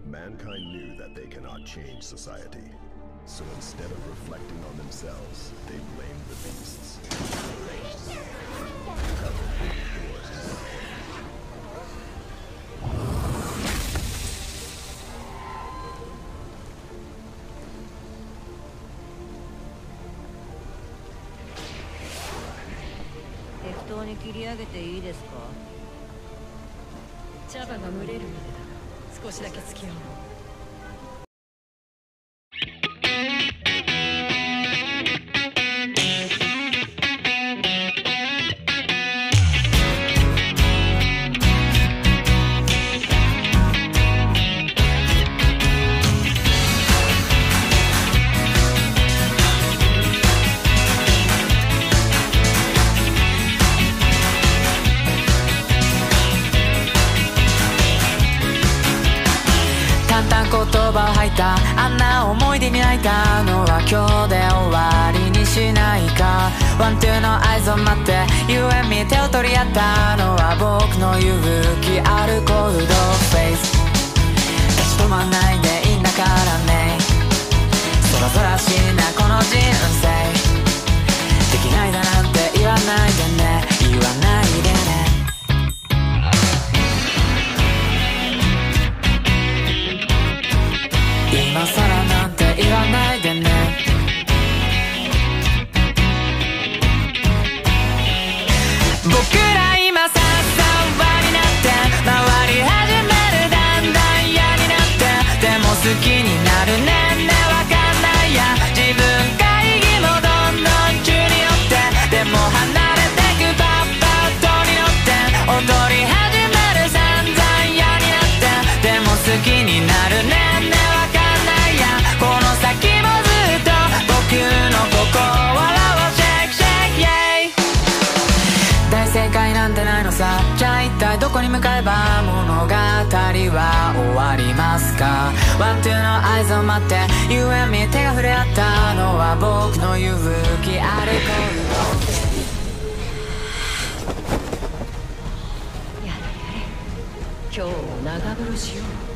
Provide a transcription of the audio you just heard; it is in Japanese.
Mankind knew that they cannot change society. So instead of reflecting on themselves, they blamed the beasts. Covered. 適当に切り上げていいですか？ 茶葉が蒸れるまでだ。少しだけ付き合おう。 言葉を吐いたあんな思い出に泣いたのは今日で終わりにしないか。ワンツーの合図を待って You and me 手を取り合ったのは僕の勇気あるコールドフェイス。立ち止まんないでいいんだからね。そらそらしいなこの人生。できないだなんて言わないでね。言わないでね。今さらなんて言わないでね。僕ら今ささわになって回り始める。だんだん嫌になってでも好きになるね。ねわかんないや自分会議もどんどん急に寄ってでも離れてくパッパッとに乗って踊り始める。散々嫌になってでも好きになるね。この先もずっと僕の心をシェイクシェイクイェイ。大正解なんてないのさ。じゃあ一体どこに向かえば物語は終わりますか。ワンツーの合図を待って You and me 手が触れ合ったのは僕の勇気あるコール。 やれやれ今日も長風呂しよう。